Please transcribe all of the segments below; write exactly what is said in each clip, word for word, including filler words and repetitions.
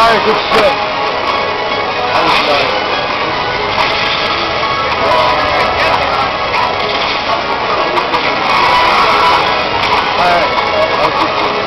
Alright, good shit. That was nice. Alright, that was good shit.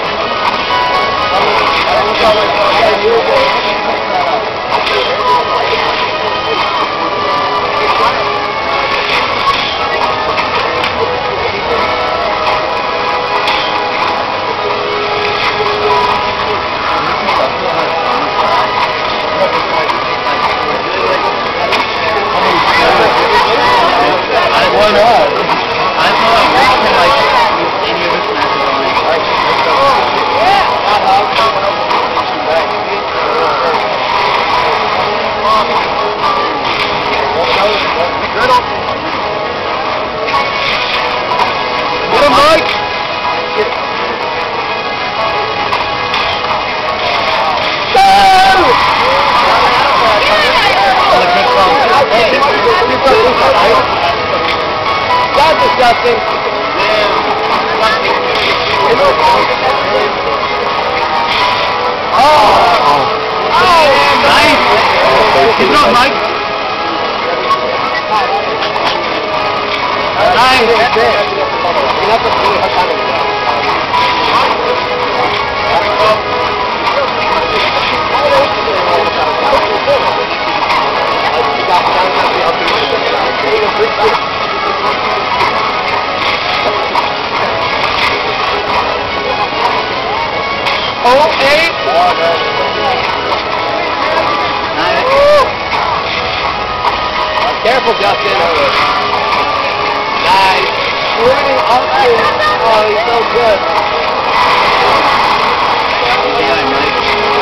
Why not? I thought we can like any of this matches on it. Riddle. Get him, Mike. That's disgusting. Oh! Oh! Nice! It's not Mike. Nice! Oh, eight. Oh, no. Nice. Oh, careful, Justin. Nice. Moving up to him. Oh, he's so good. Yeah, Mike.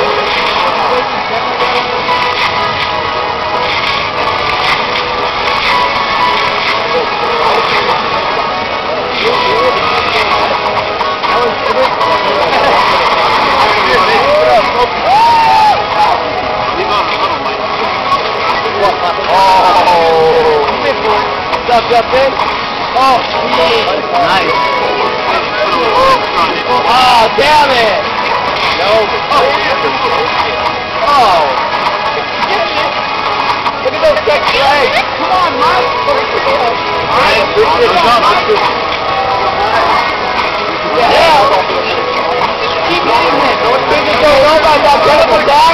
What's up, Justin? Oh, nice. Oh, damn it! No. Oh. Look at those six legs. Come on, Mike. Alright, good shit. Yeah. Keep hitting it. Don't think it's going on like that. Get him back.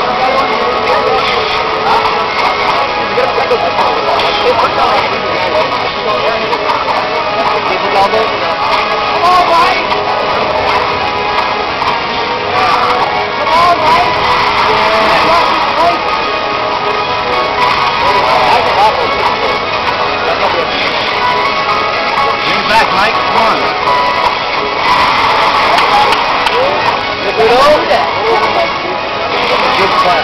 Come on, Mike! Come on, Mike! Bring it back, Mike. Come on. Riddle. Good pass.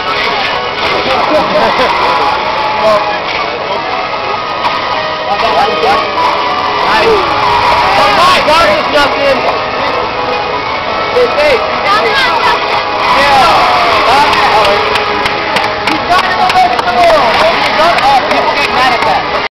Nice. Oh my God, it's Justin. Hey, yeah.